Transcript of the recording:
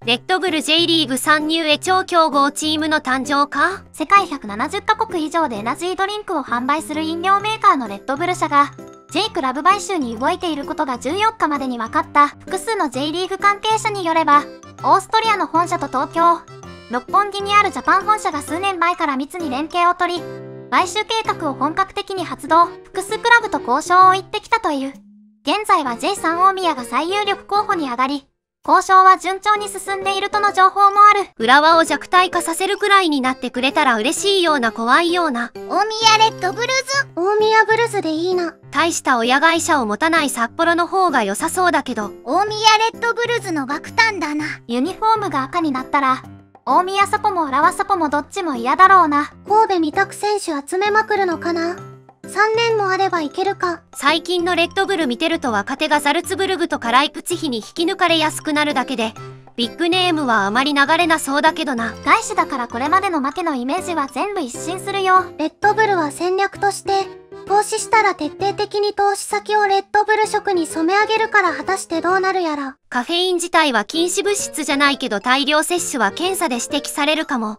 レッドブル J リーグ参入へ超強豪チームの誕生か。 世界170カ国以上でエナジードリンクを販売する飲料メーカーのレッドブル社が J クラブ買収に動いていることが14日までに分かった。複数の J リーグ関係者によれば、オーストリアの本社と東京、六本木にあるジャパン本社が数年前から密に連携を取り、買収計画を本格的に発動。複数クラブと交渉を行ってきたという。現在は J3 大宮が最有力候補に上がり、交渉は順調に進んでいるとの情報もある。 浦和を弱体化させるくらいになってくれたら嬉しいような怖いような。 大宮レッドブルーズ。 大宮ブルズでいいな。 大した親会社を持たない札幌の方が良さそうだけど。 大宮レッドブルーズの爆誕だな。 ユニフォームが赤になったら、大宮サポも浦和サポもどっちも嫌だろうな。神戸未択選手集めまくるのかな。3年もあればいけるか。 最近のレッドブル見てると若手がザルツブルグとかライプツィヒに引き抜かれやすくなるだけで、ビッグネームはあまり流れなそうだけどな。 外資だからこれまでの負けのイメージは全部一新するよ。レッドブルは戦略として、投資したら徹底的に投資先をレッドブル色に染め上げるから果たしてどうなるやら。 カフェイン自体は禁止物質じゃないけど大量摂取は検査で指摘されるかも。